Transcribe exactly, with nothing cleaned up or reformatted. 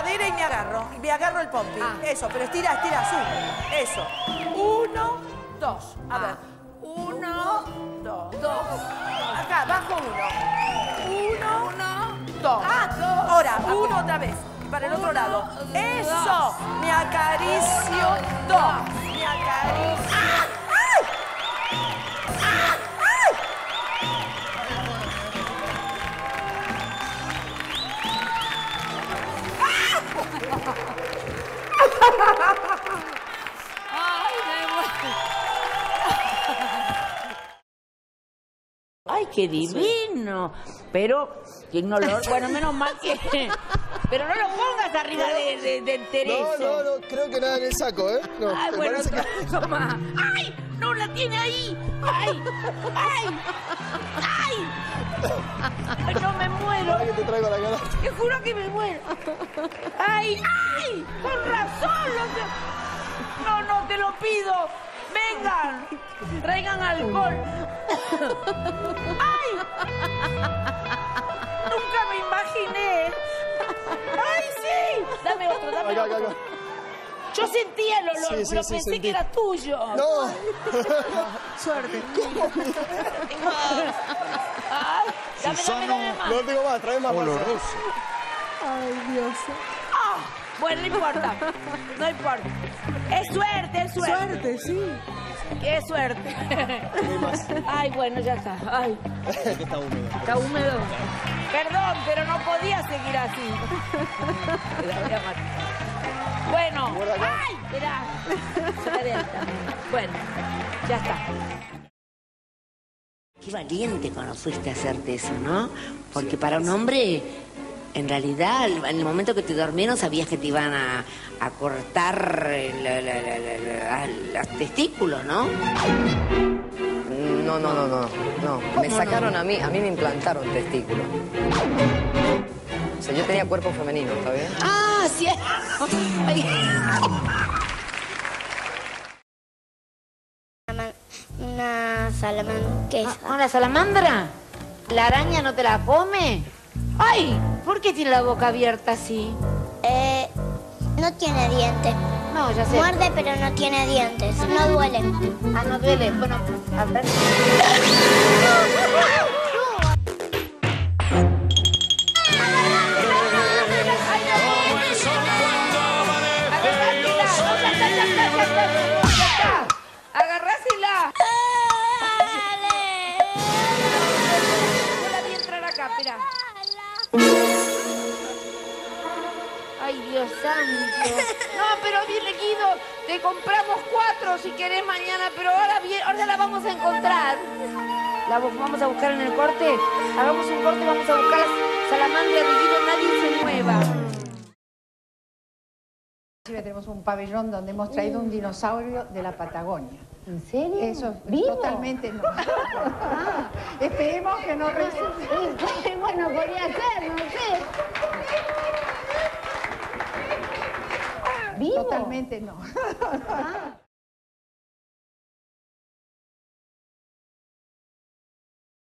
cadera y me agarro. Y me agarro el pompi. Ah. Eso, pero estira, estira, sube. Eso. Uno, dos. A ah. ver. Uno, dos. Dos. Acá, bajo uno. Uno, uno, dos. Ah, dos. Ahora, uno otra vez. Para el otro lado. Eso. Me acaricio. Dos. Me acaricio. ¡Ay! ¡Ay! ¡Ay, qué divino! Pero, ¿quién no lo...? Bueno, menos mal que... Pero no lo pongas arriba de, de, del tereso. No, no, no, creo que nada en el saco, ¿eh? No, ay, bueno, que... toma. ¡Ay! ¡No la tiene ahí! ¡Ay! ¡Ay! ¡Ay! ¡Ay, no me muero! Ay, que te traigo la cara. Te juro que me muero. ¡Ay! ¡Ay! ¡Con razón! No, no, te lo pido. ¡Vengan! ¡Traigan alcohol! ¡Ay! ¡Nunca me imaginé! ¡Ay, sí! Dame otro, dame acá, otro. Acá, acá. Yo sentía el olor, sí, sí, pero sí, pensé sentí. que era tuyo. No. Suerte. ¿Cómo? Ay, dame, dame, dame más. No tengo más, trae más. Oloroso. Ay, Dios. Ah, bueno, no importa. No importa. Es suerte, es suerte. Suerte, sí. Qué suerte. Ay, bueno, ya está. Ay. Está húmedo. Está húmedo. Perdón, pero no podía seguir así. La voy a matar. Bueno. ¡Ay! Mirá. Bueno, ya está. Qué valiente cuando fuiste a hacerte eso, ¿no? Porque para un hombre, en realidad, en el momento que te dormieron sabías que te iban a, a cortar la, la, la, la, la, los testículos, ¿no? No, no, no, no, no. Me sacaron no? a mí, a mí me implantaron testículos. O sea, yo tenía cuerpo femenino, ¿está bien? ¡Ah, sí! Una salamandra. ¿Una salamandra? ¿La araña no te la come? ¡Ay! ¿Por qué tiene la boca abierta así? Eh, no tiene dientes. No, ya sé. Muerde, pero no tiene dientes. No duele. Ah, no duele. Bueno, a ver. ¡Agarrásela! Yo la vi entrar acá, espera. Ay, Dios santo. No, pero bien, Guido, te compramos cuatro si querés mañana, pero ahora bien, ahora la vamos a encontrar. La vamos a buscar en el corte. Hagamos un corte, vamos a buscar a Salamandra de Guido, nadie se mueva. Tenemos un pabellón donde hemos traído un dinosaurio de la Patagonia. ¿En serio? Eso ¿Vivo? Totalmente no. Ah, esperemos que no resulte. Bueno, podría ser, no sé. ¿Vivo? Totalmente no. Ah.